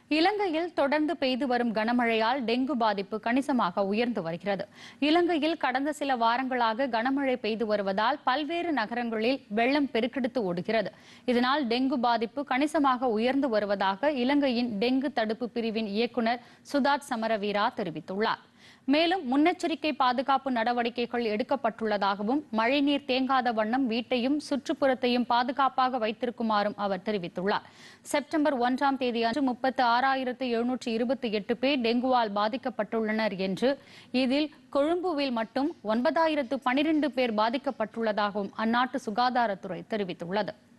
இலங்கையில் தொடர்ந்து பெய்து வரும் கனமழையால் டெங்கு பாதிப்பு கணிசமாக உயர்ந்து வருகிறது. இலங்கையில் கடந்த சில வாரங்களாக கனமழை பெய்து வருவதால் பல்வேறு நகரங்களில் வெள்ளம் பெருக்கெடுத்து ஓடுகிறது. இதனால் டெங்கு பாதிப்பு கணிசமாக உயர்ந்து வருவதாக இலங்கையின் டெங்கு தடுப்பு பிரிவின் இயக்குநர் சுதாத் சமரவீரா தெரிவித்துள்ளார். மேலும் முன்னெச்சரிக்கை பாதுகாப்பு நடவடிக்கைகள் எடுக்கப்பட்டுள்ளதாகவும் மழைநீர் தேங்காத வண்ணம் வீட்டையும் சுற்றுப்புறத்தையும் பாதுகாப்பாக வைத்திருக்குமாறும் அவர் தெரிவித்துள்ளார். செப்டம்பர் 1ஆம் தேதி அன்று 36,728 பேர் டெங்குவால் பாதிக்கப்பட்டுள்ளனர் என்று, இதில் கொழும்புவில் மட்டும் 9,012 பேர் பாதிக்கப்பட்டுள்ளதாகவும் அந்நாட்டு சுகாதாரத்துறை தெரிவித்துள்ளது.